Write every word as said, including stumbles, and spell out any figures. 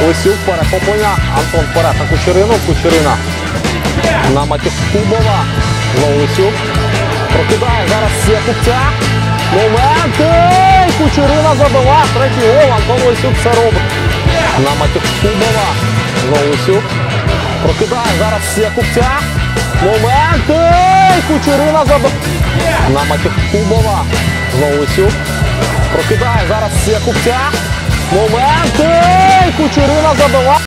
Лисюк, перехоплення. Антон вперед на Кучерину. Кучерина на Матюкубова. Знову Лисюк. Прокидає зараз Якубця. Момент! Ей! Кучерина забила. Третій гол. Антон Лисюк це робить. На Матюкубова. Знову Лисюк. Прокидає зараз Якубця. Момент! Ей! Кучерина забила. На Матюкубова. Знову Лисюк. Прокидає зараз Якубця. Момент! Ей! Кучерина забила.